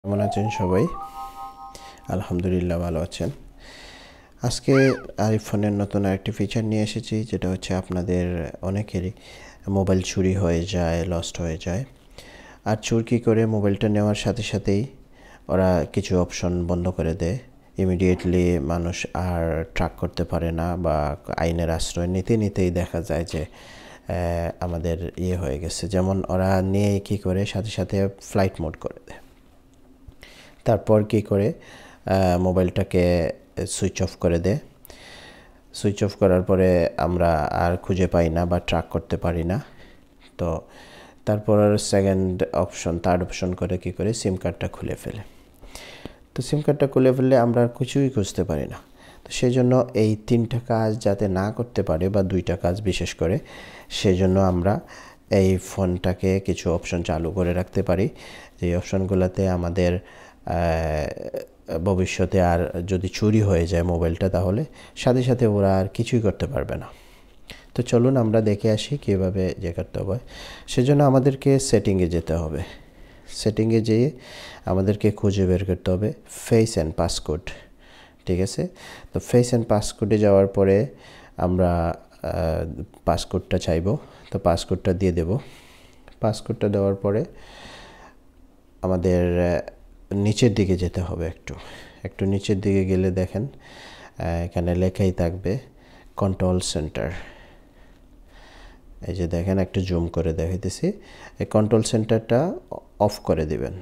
কেমন আছেন সবাই? আলহামদুলিল্লাহ ভালো আছেন। আজকে আইফোনের নতুন আরেকটি ফিচার নিয়ে এসেছি, যেটা হচ্ছে আপনাদের অনেকেরই মোবাইল চুরি হয়ে যায়, লস্ট হয়ে যায়। আর চোর কী করে, মোবাইলটা নেওয়ার সাথে সাথেই ওরা কিছু অপশন বন্ধ করে দেয়। ইমিডিয়েটলি মানুষ আর ট্র্যাক করতে পারে না, বা আইনের আশ্রয় নিতে নিতেই দেখা যায় যে আমাদের হয়ে গেছে। যেমন ওরা নিয়ে কী করে সাথে সাথে ফ্লাইট মোড করে দেয়। তারপর কী করে মোবাইলটাকে সুইচ অফ করে দেয়। সুইচ অফ করার পরে আমরা আর খুঁজে পাই না বা ট্র্যাক করতে পারি না। তো তারপর থার্ড অপশন করে কী করে সিম কার্ডটা খুলে ফেলে। তো সিম কার্ডটা খুলে ফেললে আমরা আর কিছুই খুঁজতে পারি না। তো সেই জন্য এই 3টা কাজ যাতে না করতে পারে, বা 2টা কাজ বিশেষ করে, সেজন্য আমরা এই ফোনটাকে কিছু অপশন চালু করে রাখতে পারি, যে অপশনগুলোতে আমাদের ভবিষ্যতে আর যদি চুরি হয়ে যায় মোবাইলটা, তাহলে সাথে সাথে ওরা আর কিছুই করতে পারবে না। তো চলুন আমরা দেখে আসি কীভাবে করতে হবে। সেজন্য আমাদেরকে সেটিংয়ে যেতে হবে। সেটিংয়ে যেয়ে আমাদেরকে খুঁজে বের করতে হবে ফেস অ্যান্ড পাসকোড। ঠিক আছে? তো ফেস অ্যান্ড পাসকোডে যাওয়ার পরে আমরা পাসকোডটা চাইব। তো পাসকোডটা দিয়ে দেব। পাসকোডটা দেওয়ার পরে আমাদের নিচের দিকে যেতে হবে। একটু নিচের দিকে গেলে দেখেন এখানে লেখাই থাকবে কন্ট্রোল সেন্টার। এই যে দেখেন, একটু জুম করে দেখাইতেছি। এই কন্ট্রোল সেন্টারটা অফ করে দিবেন।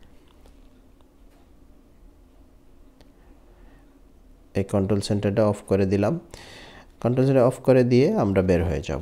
এই কন্ট্রোল সেন্টারটা অফ করে দিলাম। কন্ট্রোল সেন্টার অফ করে দিয়ে আমরা বের হয়ে যাব।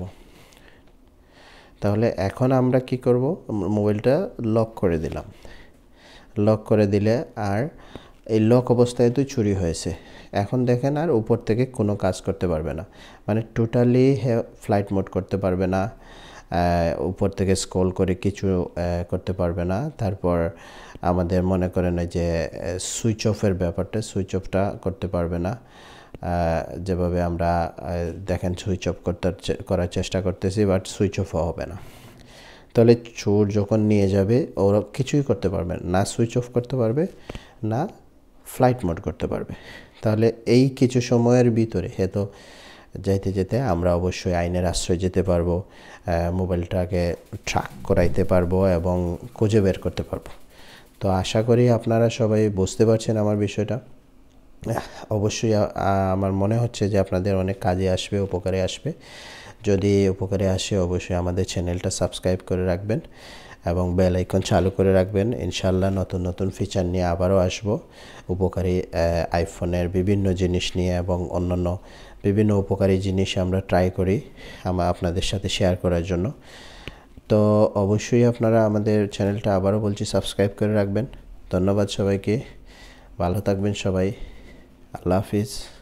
তাহলে এখন আমরা কি করব, মোবাইলটা লক করে দিলাম। লক করে দিলে আর এই লক অবস্থায় তো চুরি হয়েছে। এখন দেখেন আর উপর থেকে কোনো কাজ করতে পারবে না, মানে টোটালি ফ্লাইট মোড করতে পারবে না, উপর থেকে স্ক্রল করে কিছু করতে পারবে না। তারপর আমাদের মনে করেন যে সুইচ অফের ব্যাপারটা, সুইচ অফটা করতে পারবে না। যেভাবে আমরা দেখেন সুইচ অফ করার চেষ্টা করতেছি, বাট সুইচ অফ হবে না। তাহলে চোর যখন নিয়ে যাবে, ওরা কিছুই করতে পারবে না, সুইচ অফ করতে পারবে না, ফ্লাইট মোড করতে পারবে। তাহলে এই কিছু সময়ের ভিতরে হয়তো যেতে যেতে আমরা অবশ্যই আইনের আশ্রয় যেতে পারবো, মোবাইলটাকে ট্র্যাক করাইতে পারবো এবং খুঁজে বের করতে পারবো। তো আশা করি আপনারা সবাই বুঝতে পারছেন আমার বিষয়টা। অবশ্যই আমার মনে হচ্ছে যে আপনাদের অনেক কাজে আসবে, উপকারে আসবে। যদি উপকারে আসে, অবশ্যই আমাদের চ্যানেলটা সাবস্ক্রাইব করে রাখবেন এবং বেল আইকন চালু করে রাখবেন। ইনশাল্লাহ নতুন নতুন ফিচার নিয়ে আবারও আসব, উপকারী আইফোনের বিভিন্ন জিনিস নিয়ে, এবং অন্যান্য বিভিন্ন উপকারী জিনিস আমরা ট্রাই করি আপনাদের সাথে শেয়ার করার জন্য। তো অবশ্যই আপনারা আমাদের চ্যানেলটা আবারও বলছি সাবস্ক্রাইব করে রাখবেন। ধন্যবাদ সবাইকে, ভালো থাকবেন সবাই। আল্লাহ হাফিজ।